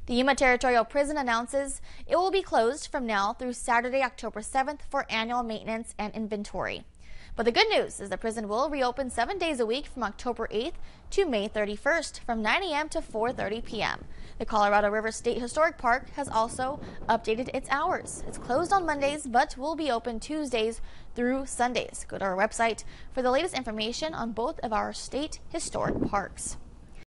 The Yuma Territorial Prison announces it will be closed from now through Saturday, October 7th for annual maintenance and inventory. But the good news is the prison will reopen 7 days a week from October 8th to May 31st from 9 a.m. to 4:30 p.m. The Colorado River State Historic Park has also updated its hours. It's closed on Mondays but will be open Tuesdays through Sundays. Go to our website for the latest information on both of our state historic parks.